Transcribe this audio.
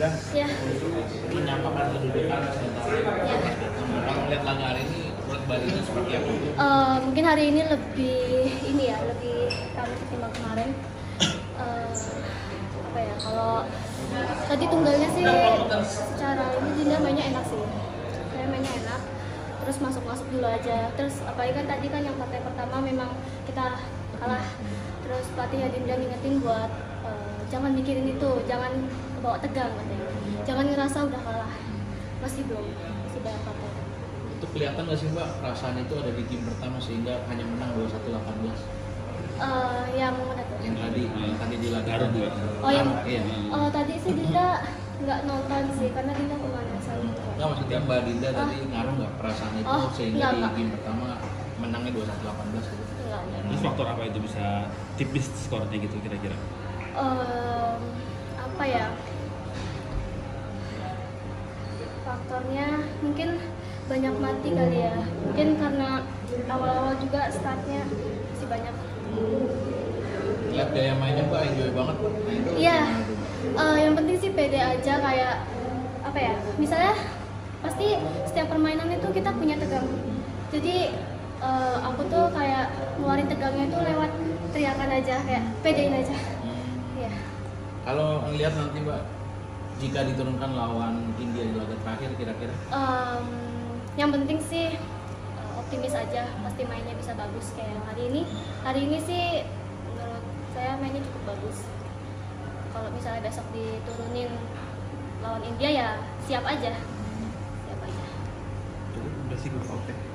Dinda Ya. menyampaikan kedudukan sementara. Ya. Kalau melihat laga hari ini, menurut Mbak Dinda seperti apa? Mungkin hari ini lebih kami ketimbang kemarin. Apa ya, kalau tadi tunggalnya sih secara ini Dinda mainnya enak sih. Saya mainnya enak. Terus masuk dulu aja. Terus apalagi kan tadi kan yang partai pertama memang kita kalah. Terus pelatihnya Dinda ngingetin buat jangan mikirin itu, jangan bawa tegang katanya. Jangan ngerasa udah kalah. Masih banyak partai. Itu kelihatan nggak sih Mbak, perasaan itu ada di tim pertama sehingga hanya menang 21-18? Yang mana tuh? Yang tadi di laga Garut. Oh yang iya. tadi sih Dinda nggak nonton sih karena Dinda pemanasan. Nggak, maksudnya Mbak Dinda tadi ngaruh nggak perasaan itu sehingga di game pertama menangnya 21-18 gitu? Enggak. Terus faktor apa itu bisa tipis skornya gitu kira-kira? Apa ya? Faktornya mungkin banyak mati kali ya. Mungkin karena awal-awal juga startnya masih banyak. Lihat gaya mainnya Mbak, enjoy banget Mbak. Nah, itu Iya. gimana tuh, Mbak? Yang penting sih pede aja, kayak apa ya? Misalnya pasti setiap permainan itu kita punya tegang. Jadi aku tuh kayak ngeluarin tegangnya itu lewat teriakan aja, kayak pedein aja. Iya. Kalau ngelihat nanti Mbak, jika diturunkan lawan India di laga terakhir kira-kira? Yang penting sih optimis aja, pasti mainnya bisa bagus kayak yang hari ini. Hari ini sih menurut saya mainnya cukup bagus. Kalau misalnya besok diturunin lawan India ya siap aja. Udah sih gue.